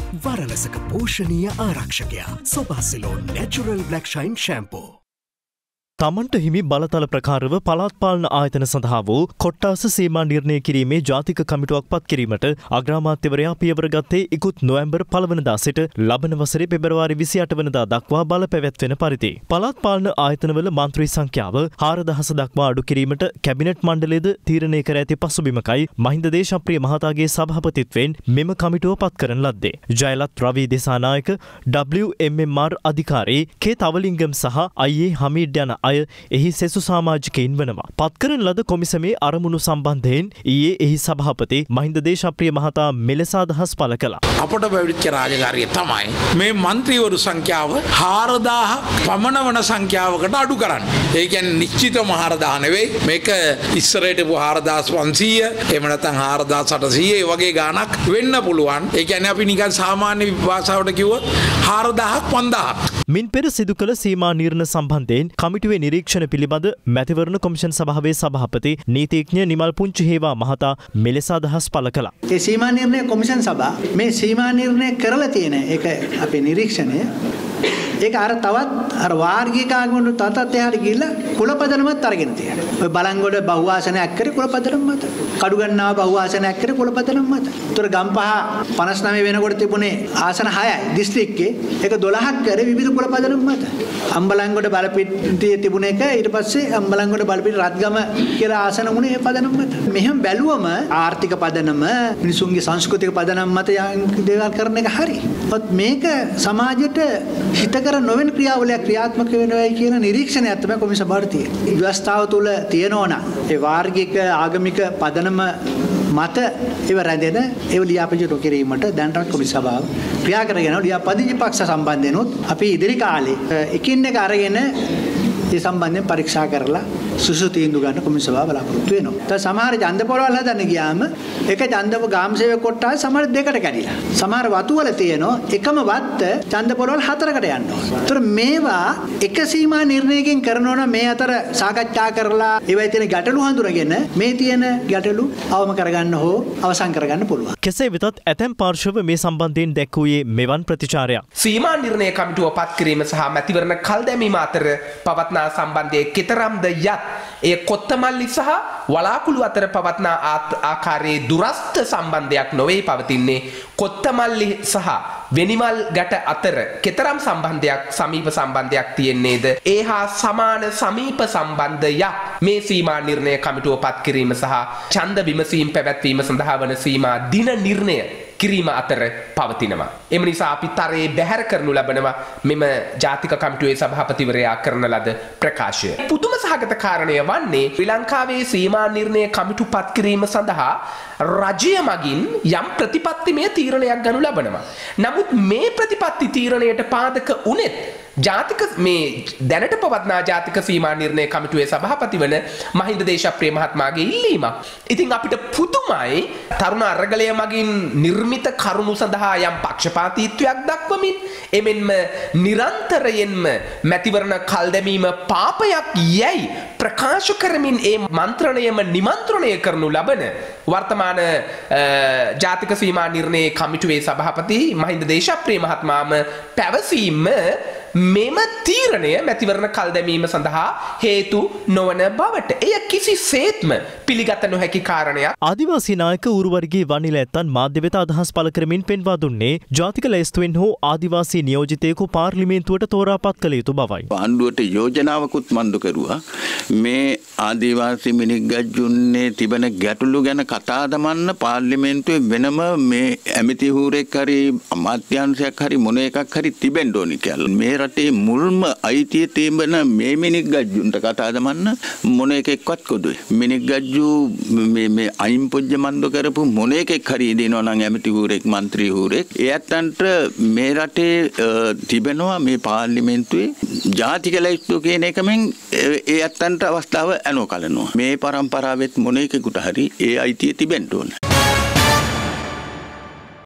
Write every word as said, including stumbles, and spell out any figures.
වරලසක පෝෂණීය ආරක්ෂකයා සොබාසිලෝන් නැචරල් බ්ලැක් ෂයින් ෂැම්පෝ. තමන්ට හිමි බලතල ප්‍රකාරව පළාත් පාලන ආයතන සඳහා වූ කොට්ටාස සීමා නිර්ණය කිරීමේ ජාතික කමිටුවක් පත් කිරීමට අග්‍රාමාත්‍යවරයා පියවර ගත්තේ ඉකුත් නොවැම්බර් පළවනදා සිට ලබන වසරේ පෙබරවාරි විසිඅට වනදා දක්වා බල පැවැත්වෙන පරිදි. පළාත් පාලන ආයතනවල මන්ත්‍රී සංඛ්‍යාව හාරදහස දක්වා අඩු කිරීමට කැබිනට් මණ්ඩලයද තීරණය කර ඇති පසුබිමකයි මහින්ද දේශප්‍රිය මහතාගේ සභාපතිත්වයෙන් මෙම කමිටුව පත් කරන ලද්දේ. Jayalath Ravi Dissanayake, W M M R Adhikari K Thavalingam සහ අයි ඒ හමීඩ් යන අය එහි සෙසු සමාජිකයින් වනවා. පත්කරන ලද කොමිසමේ අරමුණු සම්බන්ධයෙන් ඊයේ එහි සභාපති මහින්ද දේශප්‍රිය මහතා මෙලෙස අදහස් පළ කළා. අපට පැවතිච්ච රාජකාරිය තමයි මේ මන්ත්‍රීවරු සංඛ්‍යාව හාරදාහක් පමණ වන සංඛ්‍යාවකට අඩු කරන්න. ඒ කියන්නේ නිශ්චිතම හාරදාහ නෙවෙයි. මේක ඉස්සරහට පු හාරදාස් පන්සීය එහෙම නැත්නම් හාරදාස් අටසීය ඒ වගේ ගාණක් වෙන්න පුළුවන්. ඒ කියන්නේ අපි නිකන් සාමාන්‍ය භාෂාවට කිව්වොත් හාරදාහක් පන්දාහක්. මින් පෙර සිදු කළ සීමා නිර්ණ සම්බන්ධයෙන් කමිටුවේ නිරීක්ෂණ පිළිබඳ මැතිවරණ කොමිෂන් සභාවේ සභාපති නීතිඥ නිමල් පුංචිහේවා මහතා මෙලෙස අදහස් පළ කළා. ඒ සීමා නිර්ණය කොමිෂන් සභා මේ සීමා නිර්ණය කරලා තියෙන ඒක අපේ නිරීක්ෂණය ඒක අර තවත් අර වාර්ගික ආගමකට තතත් එහාට ගිහිල්ලා කුලපදනමත් අරගෙන තියෙනවා. ඔය බලංගොඩ බහුවාසනයක් කරේ කුලපදනම මත. කඩුගන්නාව බහුවාසනයක් කරේ කුලපදනම මත. උතර ගම්පහ පනස් නවය වෙනකොට තිබුණේ ආසන හයයි දිස්ත්‍රික්කේ. ඒක දොළහක් කරේ විවිධ කුලපදනම මත. අම්බලංගොඩ බලපිටියේ තිබුණ එක ඊට පස්සේ අම්බලංගොඩ බලපිට රත්ගම කියලා ආසන උනේ ඒ පදනම මත. මෙහෙම බැලුවම ආර්ථික පදනම මිනිසුන්ගේ සංස්කෘතික පදනම මත දේවල් කරන එක හරි. මේක සමාජයට හිතකර නොවන ක්‍රියාවලියක් ක්‍රියාත්මක වෙනවයි කියන නිරීක්ෂණයක් තමයි කොමිසම සභාවට තියෙන්නේ. ව්‍යවස්ථාව තුළ තියෙනවනම් ඒ වාර්ගික ආගමික පදනම මත ඒව රැඳෙන ඒව ලියාපදිංචි නොකිරීමට දැනට කොමිසම සභාව ක්‍රියා කරගෙන ලියාපදිංචි පක්ෂ සම්බන්ධෙනොත් අපි ඉදිරි කාලේ එකින් එක අරගෙන ඒ සම්බන්ධයෙන් පරීක්ෂා කරලා සුසු තීන්දුව ගන්න කොමිසම සභාව බලාපොරොත්තු වෙනවා. දැන් සමහර ඡන්ද පොරවල් හදන්න ගියාම එක ඡන්දව ගාම් සේවක කොට්ටාස සමහර දෙකට කැඩිලා. සමහර වතු වල තියෙනවා එකම වත්ත ඡන්ද පොරවල් හතරකට යනවා. ඒතර මේවා එක සීමා නිර්ණයකින් කරනවා නම් මේ අතර සාකච්ඡා කරලා ඒවයි තියෙන ගැටලු හඳුනගෙන මේ තියෙන ගැටලු අවම කරගන්න හෝ අවසන් කරගන්න පුළුවන්. කෙසේ වෙතත් ඇතැම් පාර්ශව මේ සම්බන්ධයෙන් දැක්වුවේ මෙවන් ප්‍රතිචාරයක්. සීමා නිර්ණය කමිටුව පත් කිරීම සහ මැතිවරණ කල් දැමීම අතර පවත්නා සම්බන්ධයේ කෙතරම්ද යත් ඒ කොත්තමල්ලි සහ වලාකුළු අතර පවත්නා ආකාරයේ දුරස්ත සම්බන්ධයක් නොවේ පවතින්නේ. කොත්තමල්ලි සහ වෙනිමල් ගැට අතර කෙතරම් සම්බන්ධයක් සමීප සම්බන්ධයක් තියෙන්නේද ඒ හා සමාන සමීප සම්බන්ධයක් මේ සීමා නිර්ණය කමිටුව පත් කිරීම සහ ඡන්ද විමසීම් පැවැත්වීම සඳහා වන සීමා දින නිර්ණය කිරීම අතර පවතිනවා. එම නිසා අපි තරයේ බැහැර කරනු ලබනවා මෙම ජාතික කමිටුවේ සභාපතිවරයා කරන ලද ප්‍රකාශය. පුදුම සහගත කාරණය වන්නේ ශ්‍රී ලංකාවේ සීමා නිර්ණය කමිටු පත් කිරීම සඳහා රජය මගින් යම් ප්‍රතිපත්තිමය තීරණයක් ගනු ලබනවා. නමුත් මේ ප්‍රතිපත්ති තීරණයට පාදක උනේත් ජාතික මේ දැනට පවත්නා ජාතික සීමා නිර්ණය කමිටුවේ සභාපති වන මහින්ද දේශප්‍රිය මහත්මයාගේ ඉල්ලීමක්. ඉතින් අපිට පුදුමයි තරුණ අරගලය මගින් නිර්මිත කරුණු සඳහා යම් පක්ෂපාතීත්වයක් දක්වමින් එමෙන්ම නිරන්තරයෙන්ම මැතිවරණ කල් දැමීම පාපයක් යැයි ප්‍රකාශ කරමින් ඒ මන්ත්‍රණයම නිමන්ත්‍රණය කරනු ලබන වර්තමාන ජාතික සීමා නිර්ණය කමිටුවේ සභාපති මහින්ද දේශප්‍රිය මහත්මයාම පැවසීම මෙම තීරණය මැතිවරණ කල් දැමීම සඳහා හේතු නොවන බවට එය කිසිසේත්ම පිළිගත නොහැකි කාරණයක්. ආදිවාසී නායක ඌරුවර්ගයේ වනිල ඇත්තන් මාධ්‍ය වෙත අදහස් පළ කරමින් පෙන්වා දුන්නේ ජාතික ලැයිස්තුවෙන් හෝ ආදිවාසී නියෝජිතයෙකු පාර්ලිමේන්තුවට තෝරාපත් කළ යුතු බවයි. ආණ්ඩුවට යෝජනාවකුත් මන්දු කරුවා මේ ආදිවාසී මිනිග්ගජ්ජුන්නේ තිබෙන ගැටලු ගැන කතා දමන්න පාර්ලිමේන්තුවේ වෙනම මේ ඇමති හූරෙක් හරි අමාත්‍යාංශයක් හරි මොන එකක් හරි තිබෙන්න ඕනි කියලා. මේ රටේ මුල්ම අයිතිය තිබෙන මේ මිනිග්ගජ්ජුන්ට කතා දමන්න මොන එකෙක්වත් කොදුයි. මිනිග්ගජ්ජු මේ මේ අයින් පොජ්ජ මන්දු කරපු මොන එකෙක් හරි දිනනවා නම් ඇමති හූරෙක් മന്ത്രി හූරෙක් එයන්ට මේ රටේ තිබෙනවා මේ පාර්ලිමේන්තුවේ ජාතික ලැයිස්තුව කියන එකෙන් ඒ ඇත්තන්ට අවස්ථාව ඇනෝ කලනවා. මේ පරම්පරාවෙත් මොන එකෙකුට හරි ඒ අයිතිය තිබෙන්න ඕන.